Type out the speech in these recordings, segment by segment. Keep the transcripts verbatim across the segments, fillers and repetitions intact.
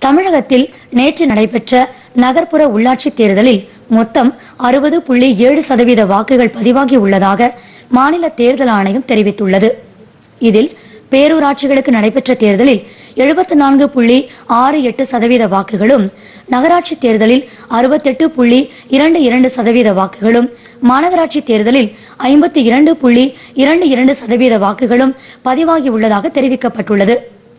தமிழகத்தில் நேற்று நடைபெற்ற நகர்ப்புற உள்ளாட்சி தேர்தலில் மொத்தம் அறுபது புள்ளி ஏழு சதவீத வாக்குகள் பதிவாகி உள்ளதாக மாநில தேர்தல் ஆணையம் தெரிவித்துள்ளது. இதில் பேரூராட்சிகளுக்கு நடைபெற்ற தேர்தலில் எழுபத்தி நான்கு புள்ளி ஆறு எட்டு சதவீத வாக்குகளும், நகராட்சி தேர்தலில் அறுபத்தெட்டு புள்ளி இரண்டு இரண்டு சதவீத வாக்குகளும், மாநகராட்சி தேர்தலில் ஐம்பத்தி இரண்டு புள்ளி இரண்டு இரண்டு சதவீத வாக்குகளும் பதிவாகி உள்ளதாக தெரிவிக்கப்பட்டுள்ளது.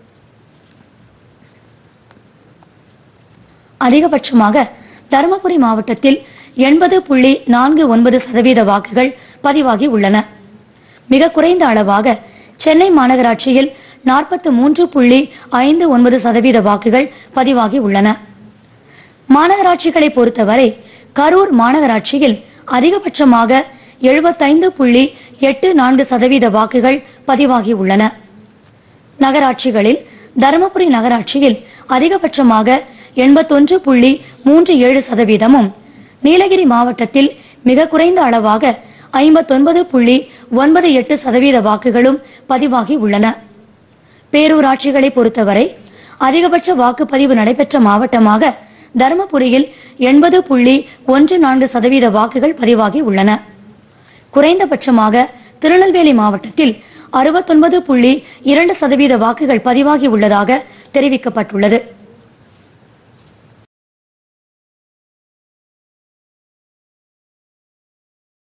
அதிகபட்சமாக தருமபுரி மாவட்டத்தில் எண்பது புள்ளி நான்கு ஒன்பது சதவீத வாக்குகள் பதிவாகி உள்ளன. மிக குறைந்த அளவாக சென்னை மாநகராட்சியில் நாற்பத்தி மூன்று புள்ளி ஐந்து ஒன்பது சதவீத வாக்குகள் பதிவாகி உள்ளன. மாநகராட்சிகளை பொறுத்தவரை கரூர் மாநகராட்சியில் அதிகபட்சமாக எழுபத்தைந்து புள்ளி எட்டு நான்கு சதவீத வாக்குகள் பதிவாகி உள்ளன. நகராட்சிகளில் தருமபுரி நகராட்சியில் அதிகபட்சமாக எண்பத்தொன்று புள்ளி மூன்று ஏழு சதவீதமும், நீலகிரி மாவட்டத்தில் மிக குறைந்த அளவாக ஐம்பத்தொன்பது புள்ளி ஒன்பது எட்டு சதவீத வாக்குகளும் பதிவாகி உள்ளன. பேரூராட்சிகளை பொறுத்தவரை அதிகபட்ச வாக்குப்பதிவு நடைபெற்ற மாவட்டமாக தருமபுரியில் எண்பது புள்ளி ஒன்று நான்கு சதவீத வாக்குகள் பதிவாகி உள்ளன. குறைந்தபட்சமாக திருநெல்வேலி மாவட்டத்தில் அறுபத்தொன்பது புள்ளி இரண்டு சதவீத வாக்குகள் பதிவாகி உள்ளதாக தெரிவிக்கப்பட்டுள்ளது.